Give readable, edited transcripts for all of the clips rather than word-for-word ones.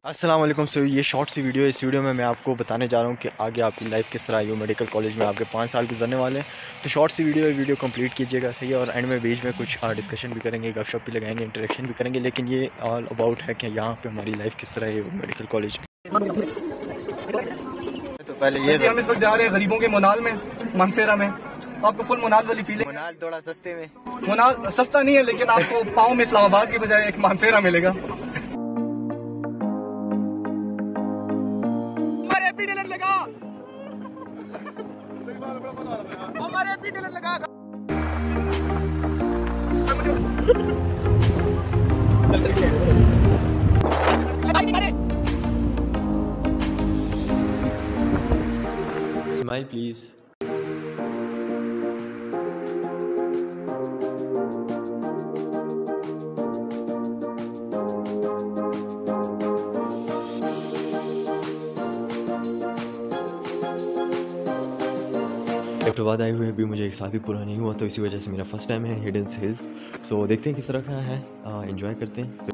अस्सलाम वालेकुम। सो ये शॉर्ट सी वीडियो है। इस वीडियो में मैं आपको बताने जा रहा हूँ कि आगे आपकी लाइफ किस तरह आई मेडिकल कॉलेज में आपके 5 साल गुजरने वाले हैं। तो शॉर्ट सी वीडियो है, वीडियो कंप्लीट कीजिएगा, सही है। और एंड में बीच में कुछ डिस्कशन भी करेंगे, गपशप भी लगाएंगे, इंटरेक्शन भी करेंगे। लेकिन ये ऑल अबाउट है कि यहाँ पे हमारी लाइफ किस तरह है मेडिकल कॉलेज में। तो पहले ये हम इस वक्त जा रहे हैं गरीबों के मोनाल में, मानसेरा में। आपको फुल मोनाल वाली फीलिंग। मोनाल थोड़ा सस्ते में, मोनाल सस्ता नहीं है, लेकिन आपको पाँव में इस्लामाबाद की बजाय एक मानसेरा मिलेगा। हमारे एपी डीलर लगा। Smile please. बाद आए हुए अभी मुझे 1 साल भी पूरा नहीं हुआ, तो इसी वजह से मेरा फर्स्ट टाइम है हिडन हिल्स। सो देखते हैं किस तरह का है, एंजॉय करते हैं।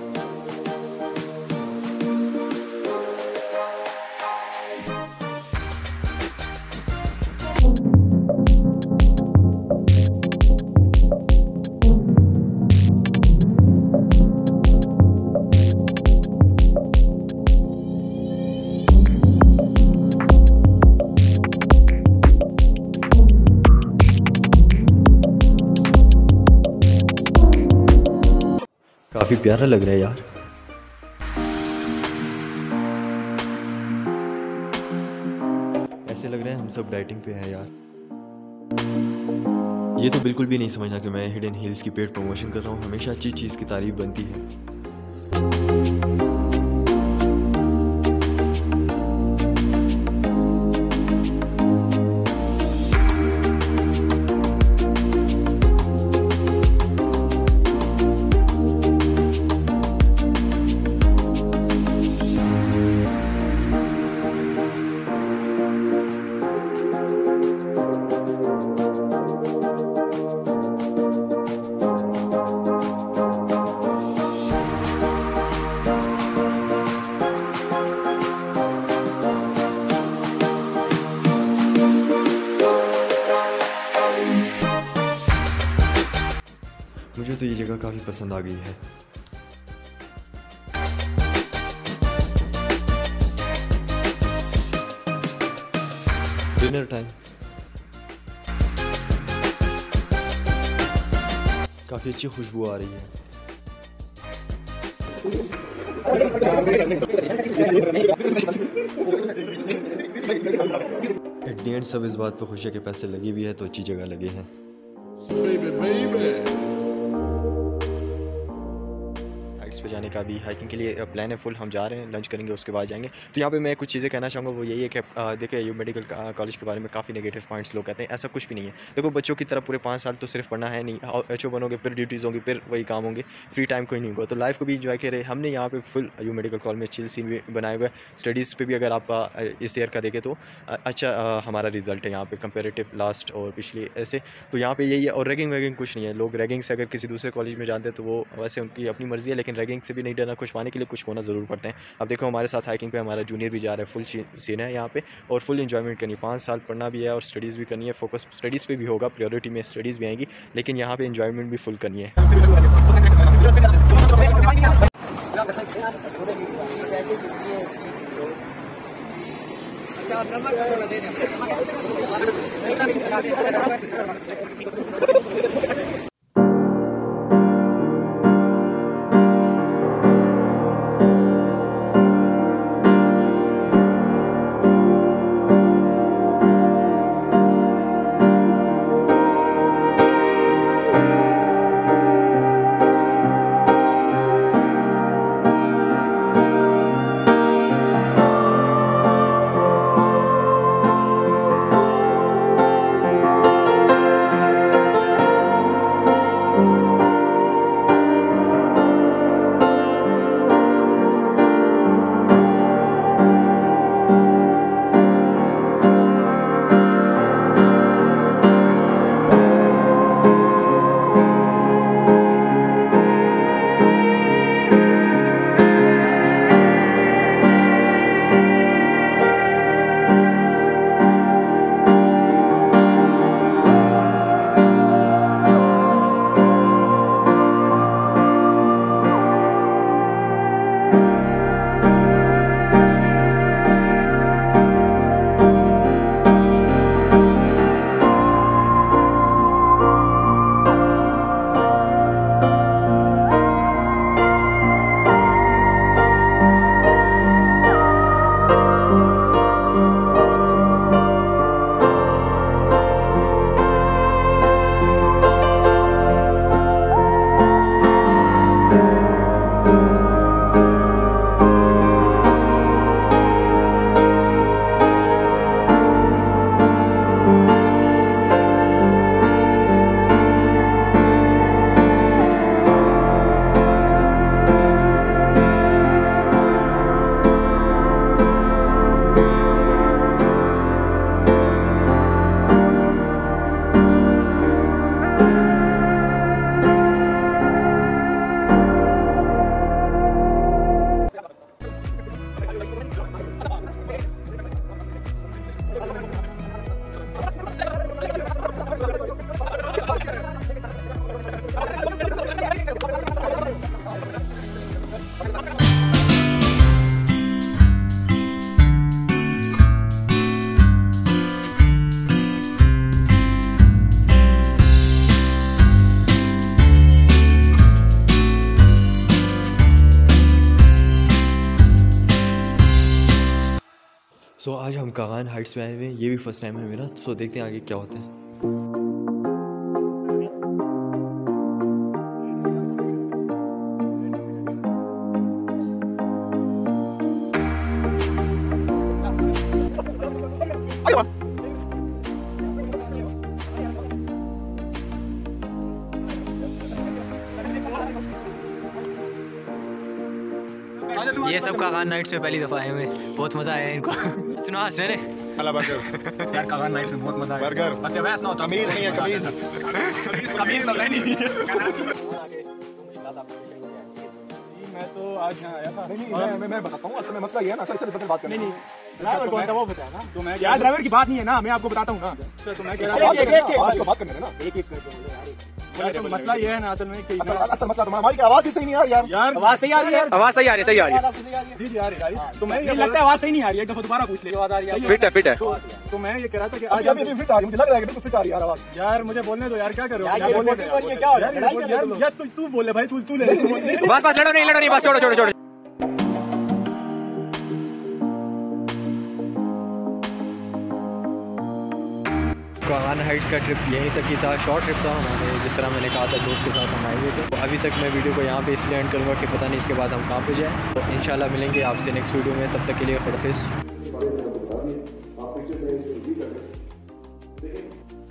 काफ़ी प्यारा लग रहा है यार। ऐसे लग रहा है हम सब डाइटिंग पे हैं यार। ये तो बिल्कुल भी नहीं समझना कि मैं हिडन हिल्स की पेड प्रमोशन कर रहा हूँ। हमेशा अच्छी चीज़ की तारीफ बनती है। मुझे तो ये जगह काफ़ी पसंद आ गई है। डिनर टाइम, काफ़ी अच्छी खुशबू आ रही है। एट द एंड सब इस बात पर खुश है कि पैसे लगे भी है तो अच्छी जगह लगे हैं। पे जाने का भी हाइकिंग के लिए प्लान है फुल। हम जा रहे हैं, लंच करेंगे, उसके बाद जाएंगे। तो यहाँ पे मैं कुछ चीज़ें कहना चाहूँगा, वो यही है कि देखिए यू मेडिकल कॉलेज के बारे में काफ़ी नेगेटिव पॉइंट्स लोग कहते हैं। ऐसा कुछ भी नहीं है। देखो बच्चों की तरह पूरे 5 साल तो सिर्फ पढ़ना है नहीं। HO बनोगे, फिर ड्यूटीज़ होंगी, फिर वही काम होंगे, फ्री टाइम कोई नहीं होगा। तो लाइफ को भी इंजॉय करे। हमने यहाँ पे फुल यू मेडिकल कॉलेज में चिल सीन भी बनाए हुए। स्टडीज़ पे भी अगर आप इस ईयर का देखें तो अच्छा हमारा रिजल्ट है यहाँ पे कंपेरेटिव लास्ट और पिछले ऐसे। तो यहाँ पे यही है। और रैगिंग वैगिंग कुछ नहीं है। लोग रैगिंग से अगर किसी दूसरे कॉलेज में जाते हैं तो वो वैसे उनकी अपनी मर्ज़ी है, लेकिन रैगिंग से भी नहीं डरना। कुछ पाने के लिए कुछ होना ज़रूर पड़ते हैं। अब देखो हमारे साथ हाइकिंग पे हमारा जूनियर भी जा रहा है। फुल सीन है यहाँ पे और फुल एंजॉयमेंट करनी है। 5 साल पढ़ना भी है और स्टडीज़ भी करनी है। फोकस स्टडीज़ पे भी होगा, प्रायोरिटी में स्टडीज़ भी आएंगी, लेकिन यहाँ पे एंजॉयमेंट भी फुल करनी है। कागान हाइट्स में आए हुए हैं, ये भी फर्स्ट टाइम है मेरा, सो देखते हैं आगे क्या होता है। ये सब कागान नाइट्स में पहली दफ़ा आए हुए, बहुत मज़ा आया इनको। सुनो हंस रहे ने यार कागान नाइट में बहुत मजा आया। बर्गर बस वैसे ना होता कमीज नहीं है, कमीज कमीज तो है नहीं। मैं तो आज यहाँ आया था। नहीं मैं बताता हूँ, असल में मसला ये है ना, चल चल बात करते हैं। ड्राइवर कौन था वो बताया ना। तो मैं यार ड्राइवर की बात नहीं है ना, मैं आपको बताता हूँ ना। तो मैं कह रहा हूँ बात करने देना, एक एक करके। तो मसला ये है ना असल में कि असल मसला हमारी आवाज ही सही नहीं आ रही यार। आवाज सही आ रही है, आवाज सही आ रही है, सही आ रही है। जी जी आ रही है। तो मैं ये लगता है आवाज सही नहीं आ रही है, एक दफा दोबारा पूछ ले। आवाज आ रही है, फिट है। तो मैं ये कह रहा था कि आज अभी फिट आ रही, मुझे लग रहा है कि फिट आ रही है आवाज। यार मुझे बोलने दो यार, क्या कर रहे हो यार, बोलने दो ये क्या हो रहा है यार, तू बोले भाई, तू ले। बस लड़ो नहीं बस छोड़ो। कागान हाइट्स का ट्रिप यहीं तक ही था, शॉर्ट ट्रिप था हमारे, जिस तरह मैंने कहा था दोस्त के साथ हम आए हुए थे। तो अभी तक मैं वीडियो को यहाँ पे इसलिए एंड करूँगा कि पता नहीं इसके बाद हम कहाँ पे जाएँ। तो इंशाल्लाह मिलेंगे आपसे नेक्स्ट वीडियो में, तब तक के लिए खुदाफिज़।